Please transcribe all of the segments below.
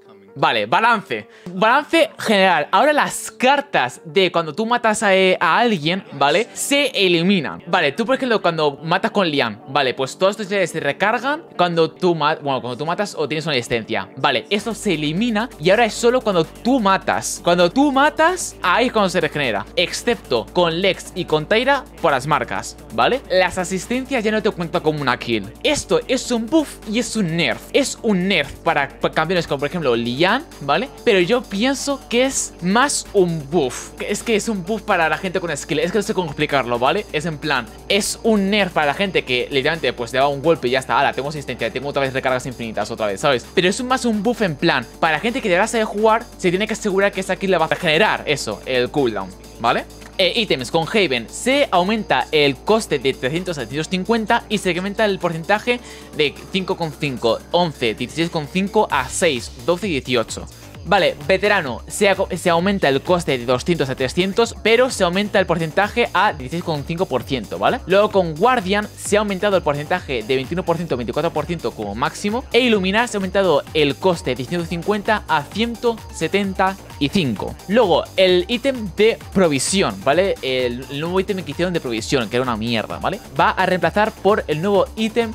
Vale, balance. Balance general. Ahora las cartas de cuando tú matas a alguien, ¿vale? Se eliminan. Vale, tú por ejemplo cuando matas con Liam, vale, pues todos estos niveles se recargan cuando tú matas o tienes una existencia. Vale, esto se elimina y ahora es solo cuando tú matas. Cuando tú matas, ahí es cuando se regenera. Excepto con Lex y con Tyra por las marcas, ¿vale? Las asistencias ya no te cuentan como una kill. Esto es un buff y es un nerf. Es un nerf para campeones como por ejemplo Liam, ¿vale? Pero yo pienso que es más un buff. Es que es un buff para la gente con skill. Es que no sé cómo explicarlo, ¿vale? Es en plan, es un nerf para la gente que literalmente pues le da un golpe y ya está. Ahora tengo asistencia, tengo otra vez recargas infinitas otra vez, ¿sabes? Pero es más un buff en plan, para la gente que de verdad sabe jugar, se tiene que asegurar que esa kill le va a generar eso, el cooldown, ¿vale? Ítems con Haven se aumenta el coste de 300 a 350 y se incrementa el porcentaje de 5,5, 11, 16,5 a 6, 12 y 18. Vale, veterano, se aumenta el coste de 200 a 300, pero se aumenta el porcentaje a 16,5%, ¿vale? Luego con Guardian se ha aumentado el porcentaje de 21% a 24% como máximo. E Iluminar se ha aumentado el coste de 150 a 175. Luego, el ítem de provisión, ¿vale? El nuevo ítem que hicieron de provisión, que era una mierda, ¿vale? Va a reemplazar por el nuevo ítem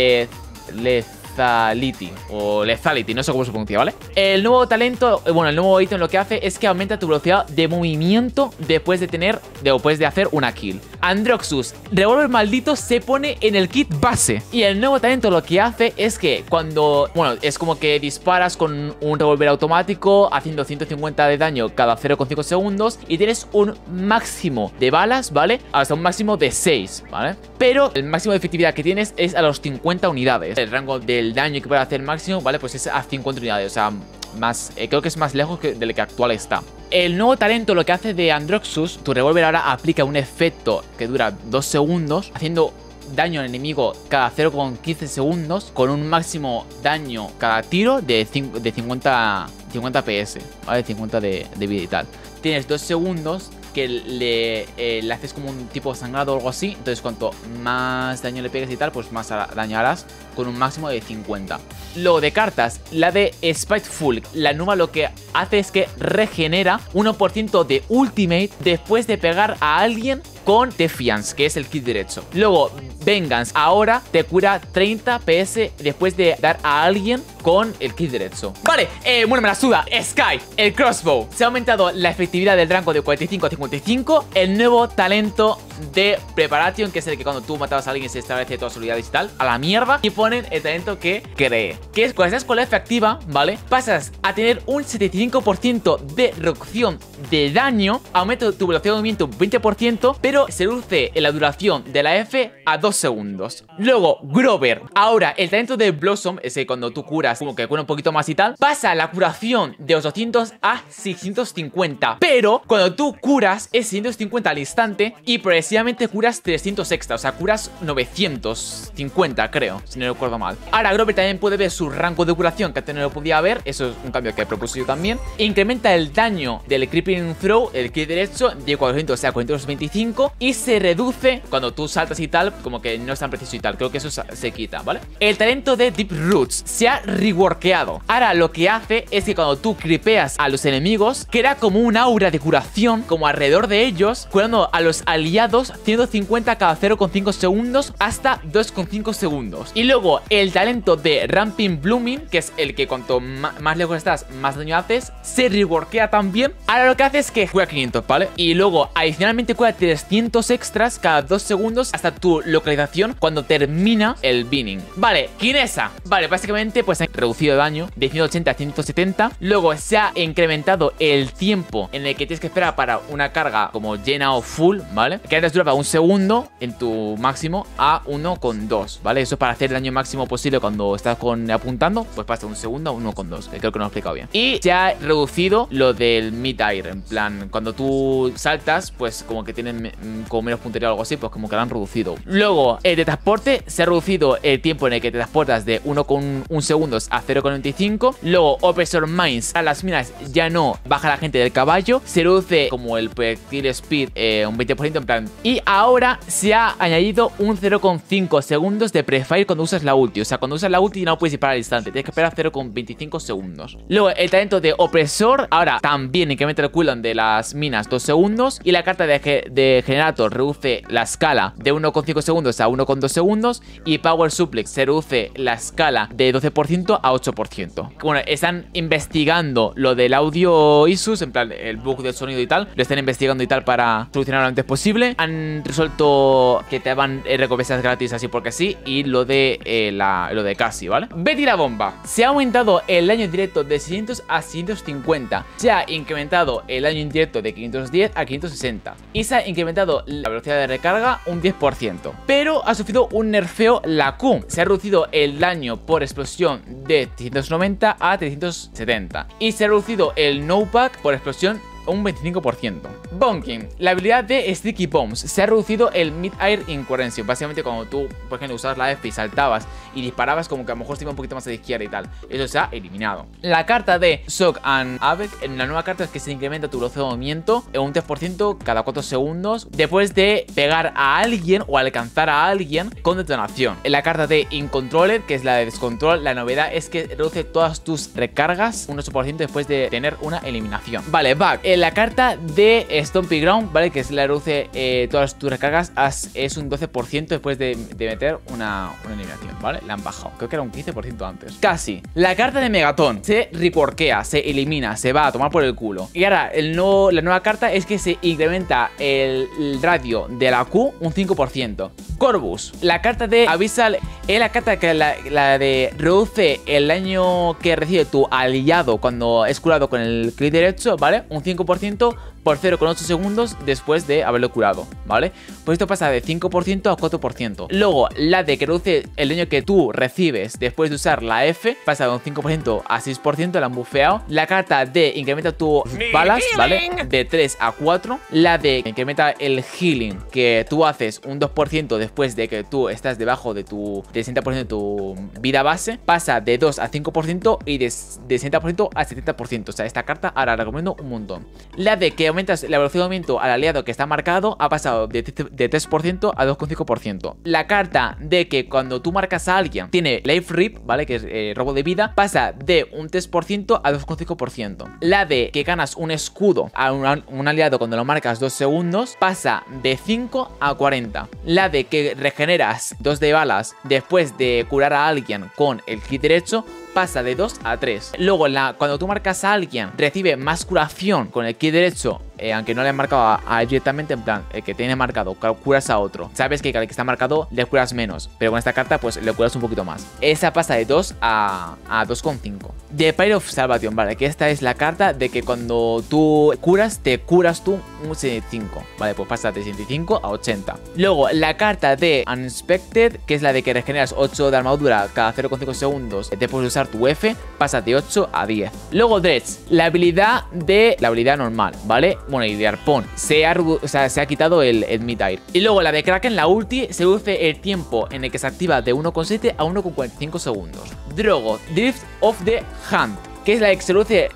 Lethality o Lethality, no sé cómo se pronuncia, ¿vale? El nuevo talento, bueno, el nuevo ítem lo que hace es que aumenta tu velocidad de movimiento después de hacer una kill. Androxus, revólver maldito, se pone en el kit base. Y el nuevo talento lo que hace es que cuando, bueno, es como que disparas con un revólver automático haciendo 150 de daño cada 0,5 segundos y tienes un máximo de balas, ¿vale? Hasta un máximo de 6, ¿vale? Pero el máximo de efectividad que tienes es a los 50 unidades. El rango del daño que puede hacer máximo, ¿vale? Pues es a 50 unidades, o sea, más, creo que es más lejos del que actual está. El nuevo talento lo que hace de Androxus, tu revólver ahora aplica un efecto que dura 2 segundos, haciendo daño al enemigo cada 0,15 segundos, con un máximo daño cada tiro de 50 PS, ¿vale? 50 de vida y tal. Tienes 2 segundos que le haces como un tipo sangrado o algo así. Entonces cuanto más daño le pegues y tal, pues más daño harás, con un máximo de 50. Luego de cartas, la de Spiteful, la nueva lo que hace es que regenera 1% de ultimate después de pegar a alguien con Defiance, que es el kit derecho. Luego Vengeance, ahora te cura 30 PS después de dar a alguien con el kit derecho. Vale, bueno, me la suda. Sky, el crossbow. Se ha aumentado la efectividad del rango de 45 a 55. El nuevo talento de Preparation, que es el que cuando tú matabas a alguien se establece todas sus unidades y tal, a la mierda. Y ponen el talento que cree, que es cuando estás con la F activa, ¿vale? Pasas a tener un 75% de reducción de daño, aumenta tu velocidad de movimiento un 20%, pero se reduce la duración de la F a 2 segundos. Luego, Grover. Ahora, el talento de Blossom, ese cuando tú curas, como que cura un poquito más y tal, pasa la curación de 800 a 650. Pero cuando tú curas es 650 al instante y progresivamente curas 300 extra. O sea, curas 950, creo, si no recuerdo mal. Ahora, Grover también puede ver su rango de curación, que antes no lo podía ver. Eso es un cambio que propuse yo también. Incrementa el daño del Creeping Throw, el kit derecho, de 400 a 425. Y se reduce cuando tú saltas y tal, como que no es tan preciso y tal. Creo que eso se quita, ¿vale? El talento de Deep Roots se ha reworkeado. Ahora lo que hace es que cuando tú creepeas a los enemigos, crea como un aura de curación como alrededor de ellos, curando a los aliados 150 cada 0,5 segundos hasta 2,5 segundos. Y luego el talento de Ramping Blooming, que es el que cuanto más lejos estás, más daño haces, se reworkea también. Ahora lo que hace es que cura 500, ¿vale? Y luego adicionalmente cura 300 extras cada 2 segundos hasta tu localización cuando termina el binning. Vale, Kinesa. Vale, básicamente pues ha reducido el daño de 180 a 170. Luego se ha incrementado el tiempo en el que tienes que esperar para una carga como llena o full, ¿vale? Que antes duraba un segundo en tu máximo a 1,2, ¿vale? Eso es para hacer el daño máximo posible cuando estás apuntando, pues pasa un segundo a 1,2, que creo que no lo he explicado bien. Y se ha reducido lo del mid-air, en plan, cuando tú saltas, pues como que tienen como menos puntería o algo así, pues como que lo han reducido. Luego, el de transporte, se ha reducido el tiempo en el que te transportas de 1,1 segundos a 0,95. Luego, Oppressor Mines, a las minas ya no baja la gente del caballo, se reduce como el proyectil speed un 20%, en plan, Y ahora se ha añadido un 0,5 segundos de prefire cuando usas la ulti. O sea, cuando usas la ulti no puedes disparar al instante, tienes que esperar 0,25 segundos. Luego el talento de opresor ahora también incrementa el cooldown de las minas 2 segundos. Y la carta de generator reduce la escala de 1,5 segundos a 1,2 segundos. Y power suplex se reduce la escala de 12% a 8%. Bueno, están investigando lo del audio issues, en plan el bug del sonido y tal. Lo están investigando y tal para solucionarlo lo antes posible. Han resuelto que te van recompensas gratis así porque sí. Y lo de casi, ¿vale? Betty la bomba. Se ha aumentado el daño indirecto de 600 a 650. Se ha incrementado el daño indirecto de 510 a 560. Y se ha incrementado la velocidad de recarga un 10%. Pero ha sufrido un nerfeo la Q. Se ha reducido el daño por explosión de 390 a 370. Y se ha reducido el knockback por explosión un 25%. Bonking. La habilidad de Sticky Bombs. Se ha reducido el Mid-Air Incoherency. Básicamente cuando tú, por ejemplo, usabas la F y saltabas y disparabas, como que a lo mejor se iba un poquito más a la izquierda y tal. Eso se ha eliminado. La carta de Shock and Avec. En la nueva carta es que se incrementa tu velocidad de movimiento en un 3% cada 4 segundos después de pegar a alguien o alcanzar a alguien con detonación. En la carta de Incontroller, que es la de descontrol, la novedad es que reduce todas tus recargas un 8% después de tener una eliminación. Vale, Bug. En la carta de Stompy Ground, ¿vale? Que es la reduce todas tus recargas, es un 12% después de meter una eliminación, ¿vale? La han bajado, creo que era un 15% antes. Casi. La carta de Megaton se reworkea, se elimina, se va a tomar por el culo. Y ahora la nueva carta es que se incrementa el radio de la Q un 5%. Corvus. La carta de Abyssal es la carta que la de reduce el daño que recibe tu aliado cuando es curado con el clic derecho, ¿vale? Un 5% por 0,8 segundos después de haberlo curado, ¿vale? Pues esto pasa de 5% a 4%. Luego, la de que reduce el daño que tú recibes después de usar la F pasa de un 5% a 6%, la han bufeado. La carta de incrementa tu balas, ¿vale? De 3 a 4. La de incrementa el healing que tú haces un 2% después de que tú estás debajo de tu 60% de tu vida base, pasa de 2 a 5% y de 60% a 70%. O sea, esta carta ahora la recomiendo un montón. La de que aumentas la velocidad de movimiento al aliado que está marcado ha pasado de 3% a 2,5%. La carta de que cuando tú marcas a alguien tiene Life Rip, ¿vale? Que es robo de vida, pasa de un 3% a 2,5%. La de que ganas un escudo a un aliado cuando lo marcas 2 segundos pasa de 5 a 40. La de que regeneras 2 de balas después de curar a alguien con el clic derecho pasa de 2 a 3. Luego, cuando tú marcas a alguien, recibe más curación con el clic derecho, aunque no le han marcado a él directamente, en plan, el que tiene marcado, curas a otro. Sabes que al que está marcado le curas menos, pero con esta carta, pues le curas un poquito más. Esa pasa de 2 a 2,5. The Pyre of Salvation, vale, que esta es la carta de que cuando tú curas, te curas tú un 75, vale, pues pasa de 75 a 80. Luego, la carta de Unexpected, que es la de que regeneras 8 de armadura cada 0,5 segundos después de usar tu F, pasa de 8 a 10. Luego, Dredge, la habilidad normal, ¿vale? Bueno, y de arpón se ha quitado el mid-air. Y luego la de Kraken, la ulti, se reduce el tiempo en el que se activa de 1,7 a 1,45 segundos. Drogo, Drift of the Hand, que es la que se reduce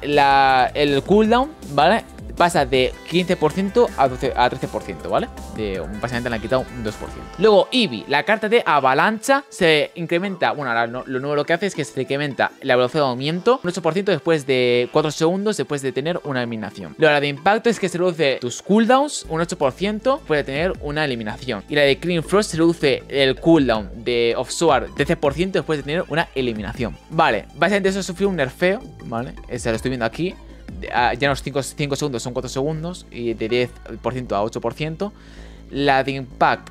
el cooldown, ¿vale? Pasa de 15% a 13%, ¿vale? Básicamente le han quitado un 2%. Luego, Eevee, la carta de avalancha se incrementa. Bueno, ahora lo nuevo lo que hace es que se incrementa la velocidad de movimiento un 8% después de 4 segundos después de tener una eliminación. Luego, la de impacto es que se reduce tus cooldowns un 8% después de tener una eliminación. Y la de Clean Frost se reduce el cooldown de Offsword 13% después de tener una eliminación. Vale, básicamente eso sufrió un nerfeo, ¿vale? Se lo estoy viendo aquí. Ya los 5 segundos son 4 segundos y de 10% a 8%. La de Impact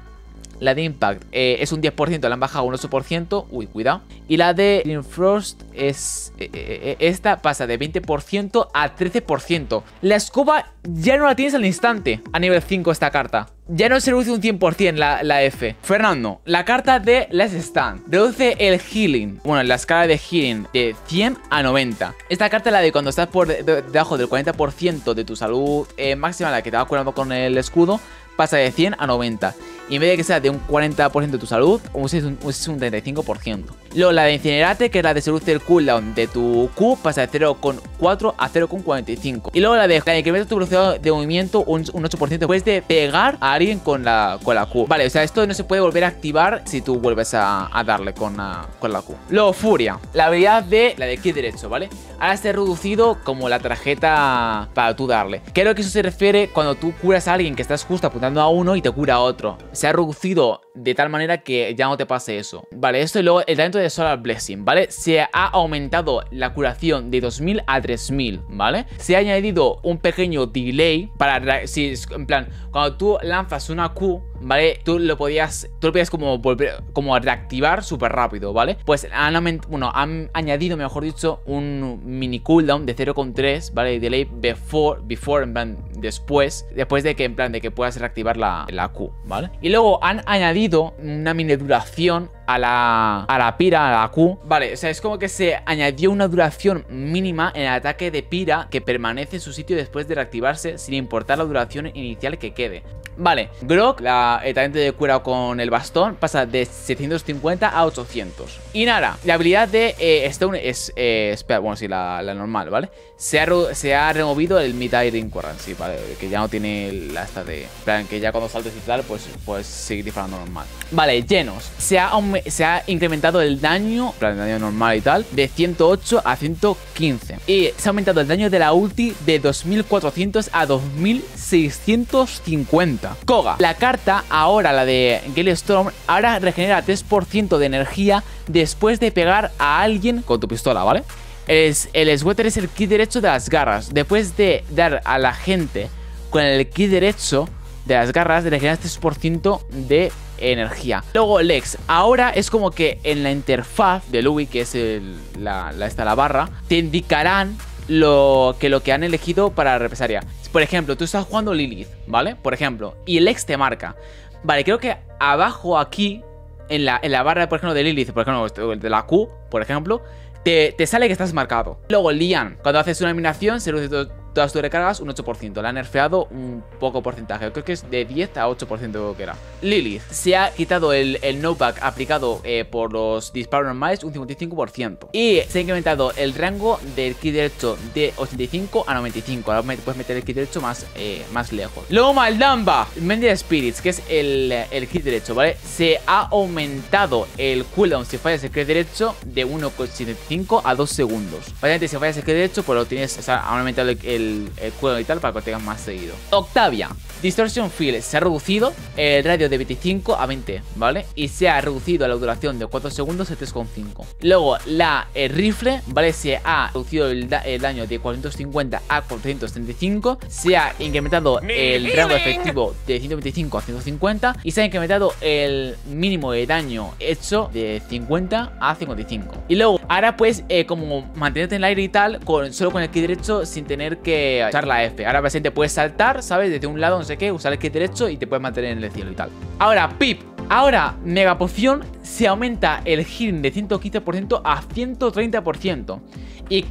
es un 10%, la han bajado un 8%. Uy, cuidado. Y la de Green Frost esta pasa de 20% a 13%. La escoba ya no la tienes al instante a nivel 5 esta carta. Ya no se reduce un 100% la F. Fernando, la carta de Last Stand reduce el healing, bueno, la escala de healing de 100 a 90. Esta carta es la de cuando estás por debajo del 40% de tu salud máxima, la que te va curando con el escudo, pasa de 100 a 90. y en vez de que sea de un 40% de tu salud, uses un 35%. Luego la de Incinerate, que es la de seduce el cooldown de tu Q, pasa de 0,4 a 0,45. Y luego la de incrementa tu velocidad de movimiento un 8% después de pegar a alguien con la Q. Vale, o sea, esto no se puede volver a activar si tú vuelves a darle con la Q. Luego Furia, la habilidad de la de clic derecho, ¿vale? Ahora está reducido como la tarjeta para tú darle. Creo que eso se refiere cuando tú curas a alguien que estás justo apuntando a uno y te cura a otro. Se ha reducido de tal manera que ya no te pase eso. Vale, esto y luego el talento de Solar Blessing, ¿vale? Se ha aumentado la curación de 2000 a 3000, ¿vale? Se ha añadido un pequeño delay para, si en plan, cuando tú lanzas una Q, ¿vale? Tú lo podías como volver, como reactivar súper rápido, ¿vale? Pues han añadido, mejor dicho, un mini cooldown de 0,3, ¿vale? Delay before, en plan, después de que, en plan, de que puedas reactivar la Q, ¿vale? Y luego han añadido una mini duración a la Pira, a la Q. Vale, o sea, es como que se añadió una duración mínima en el ataque de Pira que permanece en su sitio después de reactivarse sin importar la duración inicial que quede. Vale, Grog, el talento de cura con el bastón, pasa de 750 a 800. Y nada, la habilidad de Stone es, espera, bueno, sí, la normal, ¿vale? Se ha removido el Mid-Air Currency, ¿vale? Que ya no tiene la esta de... plan, que ya cuando saltes y tal, pues puedes seguir disparando normal. Vale, Genos. Se ha incrementado el daño, plan, el daño normal y tal, de 108 a 115. Y se ha aumentado el daño de la ulti de 2400 a 2650. Koga. La carta, ahora la de Gale Storm, ahora regenera 3% de energía después de pegar a alguien con tu pistola, ¿vale? El Sweater es el clic derecho de las garras. Después de dar a la gente con el clic derecho de las garras, regeneras 3% de energía. Luego Lex, ahora es como que en la interfaz de Louis, que es la barra, te indicarán lo que han elegido para represalia. Por ejemplo, tú estás jugando Lilith, ¿vale? Por ejemplo, y el Lex te marca. Vale, creo que abajo aquí, en la barra, por ejemplo, de Lilith, por ejemplo, de la Q, por ejemplo, te sale que estás marcado. Luego Lian, cuando haces una eliminación, se reduce todas tus recargas un 8%. Le han nerfeado un poco porcentaje. Creo que es de 10 a 8% creo que era. Lilith, se ha quitado el knockback aplicado por los disparos normales un 55%. Y se ha incrementado el rango del clic derecho de 85 a 95. Ahora puedes meter el clic derecho más lejos. Luego Maldamba, Mended Spirits, que es el clic derecho, ¿vale? Se ha aumentado el cooldown si fallas el clic derecho de 1,75 a 2 segundos. Obviamente si fallas el clic derecho, pues lo tienes, o sea, ha aumentado el cuello y tal para que lo tengas más seguido. Octavia, Distortion Field, se ha reducido el radio de 25 a 20, ¿vale? Y se ha reducido la duración de 4 segundos a 3,5. Luego la rifle, ¿vale? Se ha reducido el daño de 450 a 435. Se ha incrementado el rango efectivo de 125 a 150. Y se ha incrementado el mínimo de daño hecho de 50 a 55. Y luego, ahora pues como mantenerte en el aire y tal, solo con el clic derecho sin tener que usar la F. Ahora básicamente puedes saltar, ¿sabes? Desde un lado, no sé qué, usar el clic derecho y te puedes mantener en el cielo y tal. Ahora, Pip. Ahora, Mega Poción, se aumenta el healing de 115% a 130%. Y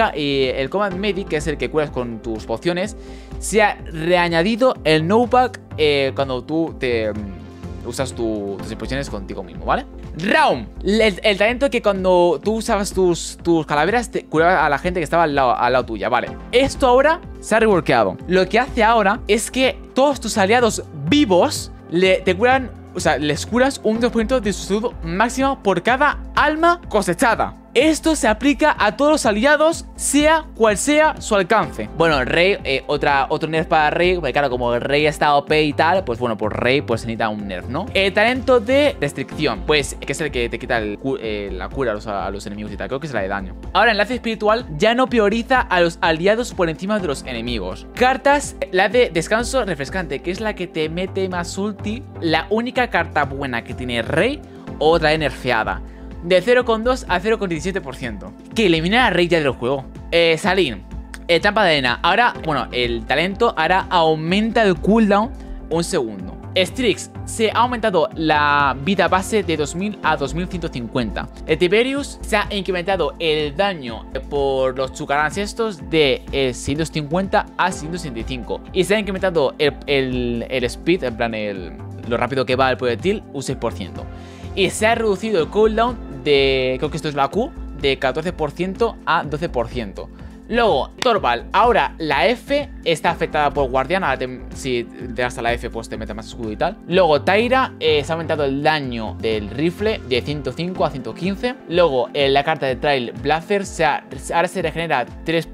el Combat Medic, que es el que curas con tus pociones, se ha reañadido el knockback cuando tú te usas tus pociones contigo mismo, ¿vale? Raum, el talento que cuando tú usabas tus calaveras te curaba a la gente que estaba al lado tuya, ¿vale? Esto ahora se ha reworkeado. Lo que hace ahora es que todos tus aliados vivos te curan, o sea, les curas un 2% de su salud máxima por cada alma cosechada. Esto se aplica a todos los aliados, sea cual sea su alcance. Bueno, Rey, otro nerf para Rey, porque claro, como el Rey está OP y tal, pues bueno, por Rey pues se necesita un nerf, ¿no? El talento de restricción, pues que es el que te quita la cura a los enemigos y tal, creo que es la de daño. Ahora, enlace espiritual ya no prioriza a los aliados por encima de los enemigos. Cartas, la de descanso refrescante, que es la que te mete más ulti, la única carta buena que tiene Rey, otra nerfeada. De 0,2 a 0,17%. Que elimina a Rey ya del juego. Salín, trampa de arena. Ahora, bueno, el talento ahora aumenta el cooldown un segundo. Strix, se ha aumentado la vida base de 2000 a 2150. El Tiberius, se ha incrementado el daño por los chucarans estos de 650 a 665. Y se ha incrementado el speed, en plan lo rápido que va el proyectil, un 6%. Y se ha reducido el cooldown de, creo que esto es la Q, de 14% a 12%. Luego, Torvald, ahora la F está afectada por guardián. Ahora si te das a la F pues te mete más escudo y tal. Luego Tyra, se ha aumentado el daño del rifle de 105 a 115. Luego la carta de Trail Blazer ahora se regenera 3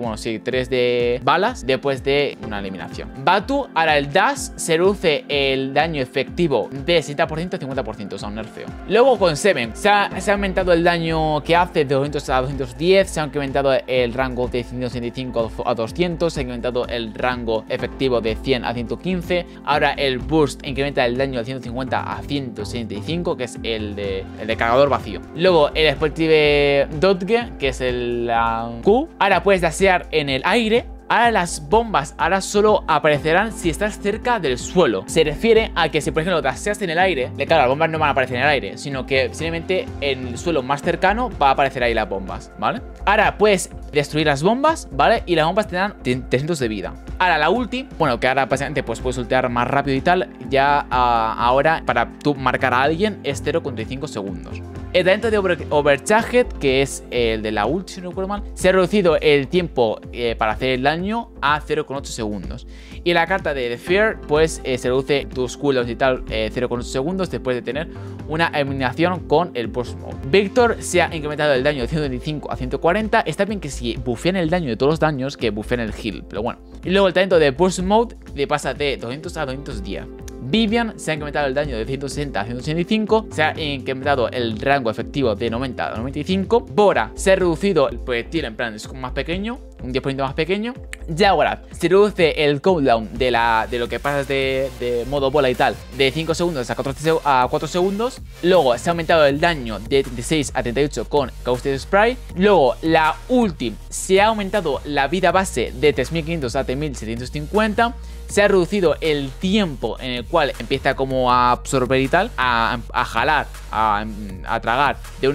de balas después de una eliminación. Batu, ahora el dash se reduce el daño efectivo de 60% a 50%, o sea un nerfeo. Luego con Seven se ha aumentado el daño que hace de 200 a 210. Se ha incrementado el rango de 165 a 200, se ha incrementado el rango efectivo de 100 a 115. Ahora el burst incrementa el daño de 150 a 165, que es el de cargador vacío. Luego el Sportive Dodge, que es el Q. Ahora puedes dashear en el aire. Ahora las bombas solo aparecerán si estás cerca del suelo. Se refiere a que si por ejemplo daseas en el aire, claro, las bombas no van a aparecer en el aire, sino que simplemente en el suelo más cercano va a aparecer ahí las bombas, ¿vale? Ahora puedes destruir las bombas, ¿vale? Y las bombas tendrán 300 de vida. Ahora la ulti, bueno, que ahora básicamente pues puedes ultear más rápido y tal. Ya ahora para tú marcar a alguien es 0,35 segundos. El talento de Overcharged, que es el de la ulti, si no recuerdo mal, se ha reducido el tiempo para hacer el daño a 0,8 segundos. Y la carta de The Fear, pues se reduce tus cooldowns y tal 0,8 segundos después de tener una eliminación con el Burst Mode. Víctor se ha incrementado el daño de 125 a 140. Está bien que si buffean el daño de todos los daños, que buffean el heal, pero bueno. Y luego el talento de Burst Mode le pasa de 200 a 210. Vivian se ha incrementado el daño de 160 a 165, se ha incrementado el rango efectivo de 90 a 95. Bora se ha reducido el proyectil, en plan es más pequeño, un 10% más pequeño. Jaguar se reduce el cooldown de lo que pasas de modo bola y tal de 5 segundos a 4 segundos. Luego se ha aumentado el daño de 36 a 38 con Caustic Spray. Luego la ulti se ha aumentado la vida base de 3500 a 3750. Se ha reducido el tiempo en el cual empieza como a absorber y tal, a jalar, a tragar de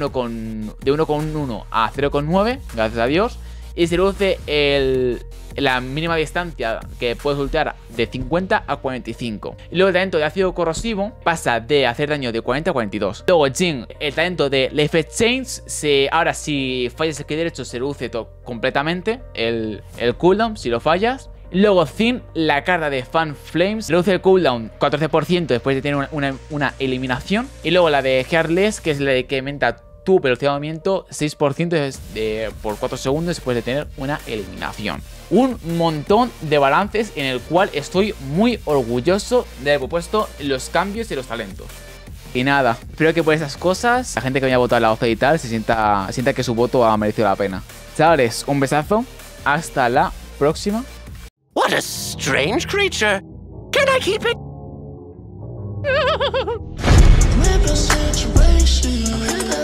1,1 a 0,9, gracias a Dios. Y se reduce la mínima distancia que puedes ultear de 50 a 45. Y luego el talento de ácido corrosivo pasa de hacer daño de 40 a 42. Luego Jin, el talento de Life Exchange, ahora si fallas el clic derecho se reduce completamente el cooldown si lo fallas. Luego Zin, la carta de Fan Flames, reduce el cooldown 14% después de tener una eliminación. Y luego la de Heartless, que es la de que aumenta tu velocidad de movimiento 6% por 4 segundos después de tener una eliminación. Un montón de balances en el cual estoy muy orgulloso de haber puesto los cambios y los talentos. Y nada, espero que por esas cosas la gente que me haya votado la 12 y tal sienta que su voto ha merecido la pena. Chavales, un besazo, hasta la próxima. What a strange creature. Can I keep it?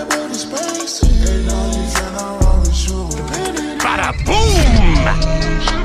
Bada boom!